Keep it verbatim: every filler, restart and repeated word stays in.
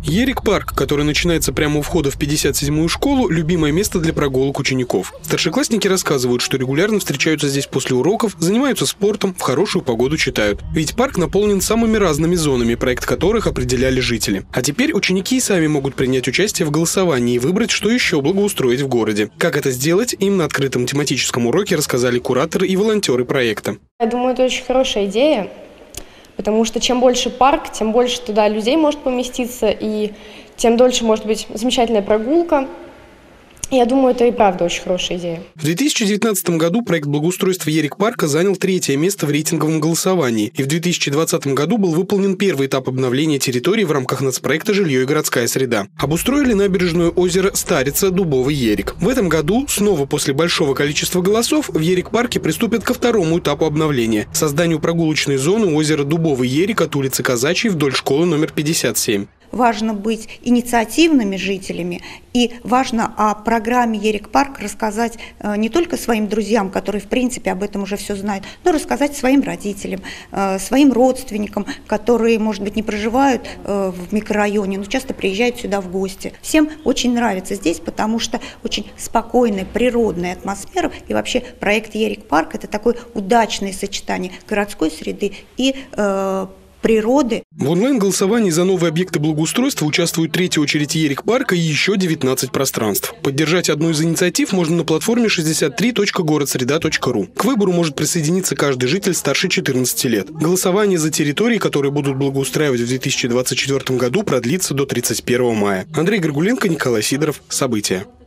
Ерик-парк, который начинается прямо у входа в пятьдесят седьмую школу, любимое место для прогулок учеников. Старшеклассники рассказывают, что регулярно встречаются здесь после уроков, занимаются спортом, в хорошую погоду читают. Ведь парк наполнен самыми разными зонами, проект которых определяли жители. А теперь ученики и сами могут принять участие в голосовании и выбрать, что еще благоустроить в городе. Как это сделать, им на открытом тематическом уроке рассказали кураторы и волонтеры проекта. Я думаю, это очень хорошая идея. Потому что чем больше парк, тем больше туда людей может поместиться, и тем дольше может быть замечательная прогулка. Я думаю, это и правда очень хорошая идея. В две тысячи девятнадцатом году проект благоустройства Ерик-парка занял третье место в рейтинговом голосовании, и в две тысячи двадцатом году был выполнен первый этап обновления территории в рамках нацпроекта «Жилье и городская среда». Обустроили набережную озера Старица, Дубовый Ерик. В этом году, снова после большого количества голосов, в Ерик-парке приступят ко второму этапу обновления – созданию прогулочной зоны озера Дубовый Ерик от улицы Казачьей вдоль школы номер пятьдесят семь. Важно быть инициативными жителями, и важно о программе Ерик-парк рассказать не только своим друзьям, которые в принципе об этом уже все знают, но рассказать своим родителям, своим родственникам, которые, может быть, не проживают в микрорайоне, но часто приезжают сюда в гости. Всем очень нравится здесь, потому что очень спокойная, природная атмосфера, и вообще проект Ерик-парк – это такое удачное сочетание городской среды и э, природы. В онлайн-голосовании за новые объекты благоустройства участвуют третья очередь Ерик-парка и еще девятнадцать пространств. Поддержать одну из инициатив можно на платформе шестьдесят три точка городсреда точка ру. К выбору может присоединиться каждый житель старше четырнадцати лет. Голосование за территории, которые будут благоустраивать в две тысячи двадцать четвёртом году, продлится до тридцать первого мая. Андрей Горгуленко, Николай Сидоров. События.